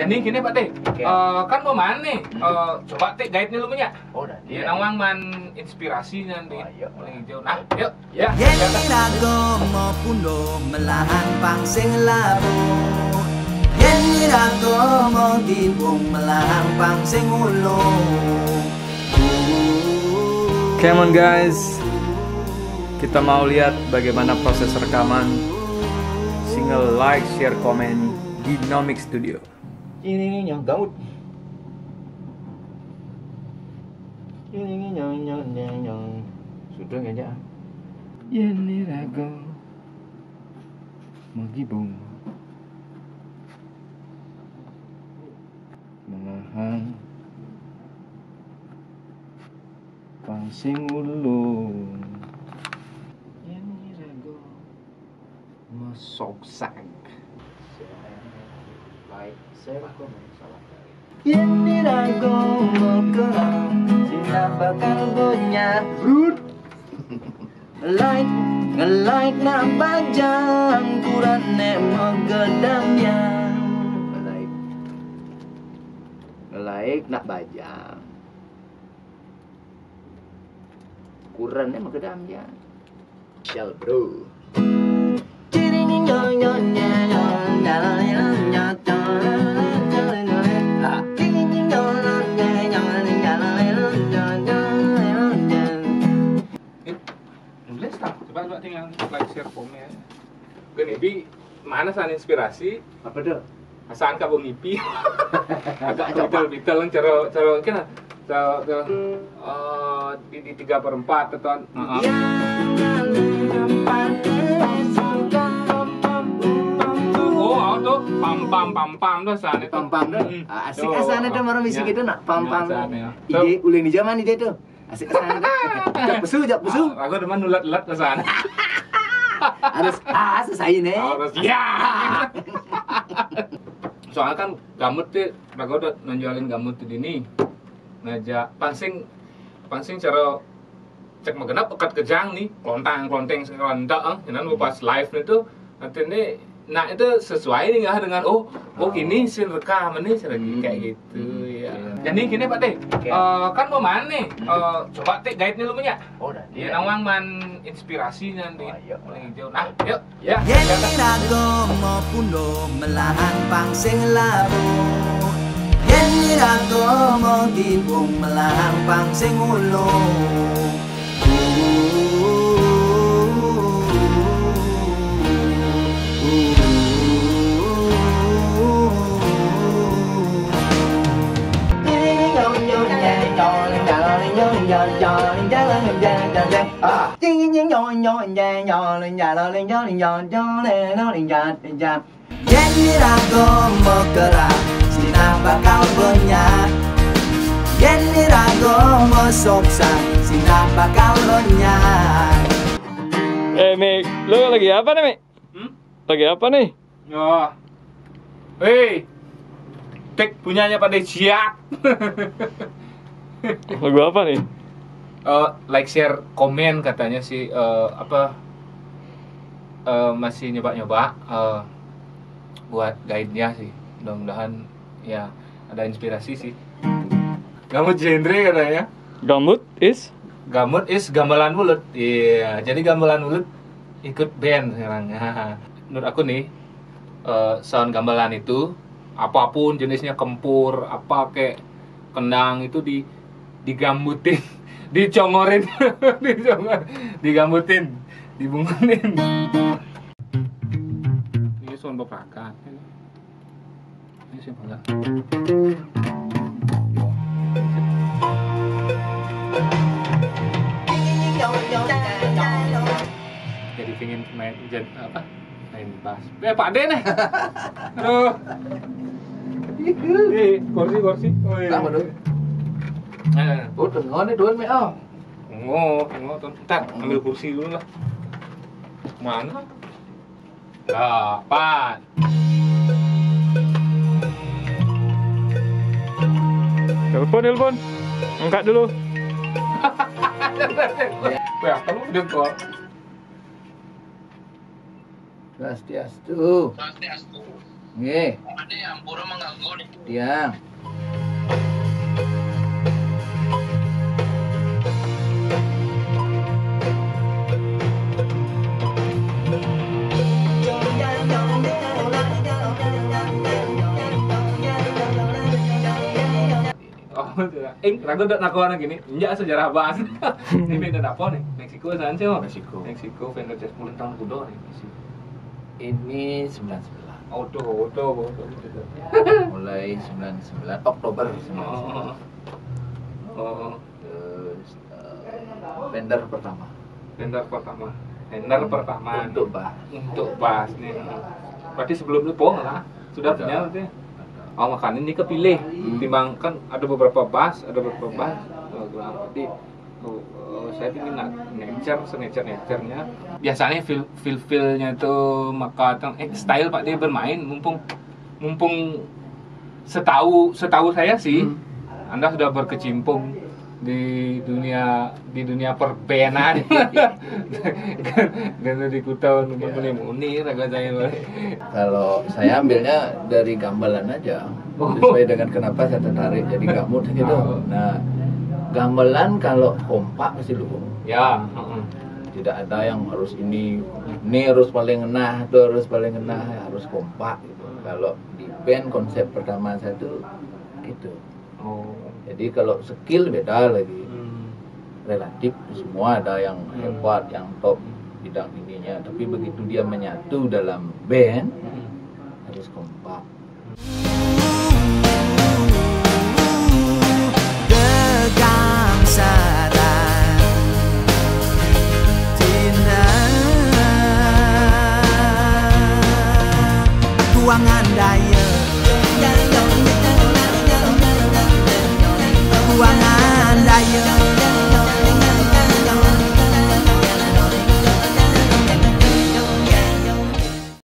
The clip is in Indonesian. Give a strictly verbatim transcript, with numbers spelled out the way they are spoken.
Jadi gini Pak Teh, Okay. uh, kan mau mana nih? Uh, coba Teh guide nih lu punya. Oh, dah. Ya nawang man inspirasi nanti. Oh, iya. Paling hijau. Nah, yuk. Ya. Yen irago mapundo melahan pangsing labu. Yen irago mau dibung melahan pangsing ulu. Come on guys, kita mau lihat bagaimana proses rekaman single like, share, komen di Nomic Studio. Ini yang gaut. Ini yang yang yang yang sudah aja. Ini rago menggibung melahan pangsing ulun. Ini rago mesoksak. Like, share, komen, salam. Ini rago mekerang sina bakal gonya brut. Like, like nak bajang kurang nek megedamnya. Like, like nak bajang kurang nek megedamnya. Shell bro. Coba coba tinggal like share komen. Gini bi mana san inspirasi? Apa tuh? Asan ka bang ipi. Agak betul betul cara cara kan cara cara eh di di tiga per empat atau heeh. Oh, auto pam pam pam pam tuh san itu. Pam pam tuh. Asik asana tuh marah misi gitu nak pam pam. Tuh. Ide ulin di zaman ide tuh. Asik asana. Jak besu jak besu. Aku demen nulat-nulat ke sana. Harus ah selesai nih. Harus ya. Soalnya kan gamut tuh, mereka udah nonjolin gamut tuh dini. Ngajak pansing, pansing cara cek magenap pekat kejang nih, klontang klonteng sekelantak, ah, jangan pas live itu nanti nih, nah itu sesuai nih nggak dengan oh, oh gini sih rekam ini seragi kayak gitu ya. Jadi gini Pak Teh, uh, kan mau mana nih? Uh, coba Teh guide nih lu punya. Oh dah. Ya nawang man inspirasi nanti. Oh, iya. Paling hijau. Nah, yuk. Ya. Yen irago mapundo melahan pangsing labu. Yen irago mau dibung melahan pangsing ulu. Yen irago mekerang sina bakal banyak. Yen irago mesoksak sina bakal banyak. Eh Mik, lu lagi apa nih Mik? Hmm? Lagi apa nih? Oh. Hei. Tek punyanya pada siap. Lagu apa nih? Uh, like share komen katanya sih uh, apa uh, masih nyoba-nyoba uh, buat guide-nya sih. Mudah-mudahan ya ada inspirasi sih. Gamut genre katanya. Gambut is? Gamut is gamelan mulut. Iya, jadi gamelan mulut ikut band sekarang. Menurut aku nih uh, sound gamelan itu apapun jenisnya, kempur, apa kayak kendang itu di digambutin, dicongorin, dicongor, digambutin, dibungkutin. Ini sound beprakan. Ini sih enggak. Jadi pingin main jadi apa? Main bass. Eh Pak De nih. Aduh. Ih, kursi kursi. Oh iya. Apa tuh? Eh, Oh, tengok nih tuan Meo. tunggu, tunggu, tunggu. Ntar ambil kursi dulu lah. Mana? Dapat. Telepon, telepon. Angkat dulu. Wah, kamu udah kok. Swastiastu. Nggih. Tiang. Oh, ing ragu dak nakon gini. Enggak sejarah bahas. Ini band apa nih? Meksiko sana sih, oh. Meksiko. Meksiko Fender Jazz sepuluh tahun kudo nih. Ini sembilan sembilan. Auto, auto, auto. Mulai sembilan sembilan Oktober sembilan sembilan. Oh. Oh. Terus uh, Fender pertama. Fender pertama. Fender pertama Untuk bass. untuk bass nih. Berarti sebelum itu bohong lah. Sudah Sudah. punya berarti. Oh, makanya ini kepilih. Hmm. Timbang kan ada beberapa bass, ada beberapa bass. Oh, berarti oh, oh, saya ingin nature, senature nature-nya. Biasanya feel feel feel-nya itu maka eh style Pak dia bermain mumpung mumpung setahu setahu saya sih Hmm. Anda sudah berkecimpung di dunia di dunia perbenan dan di kutau muni muni raga saya balik. Kalau saya ambilnya dari gamelan aja, sesuai dengan kenapa saya tertarik jadi gamut gitu. Nah, gamelan kalau kompak pasti lugu. Ya, heeh. Tidak ada yang harus ini, ini harus paling ngena, itu harus paling ngena, harus kompak gitu. Kalau di band konsep pertama saya tuh gitu. Oh. Jadi kalau skill beda lagi. Hmm. Relatif semua ada yang hebat, yang top bidang ininya, tapi begitu dia menyatu dalam band Hmm. harus kompak.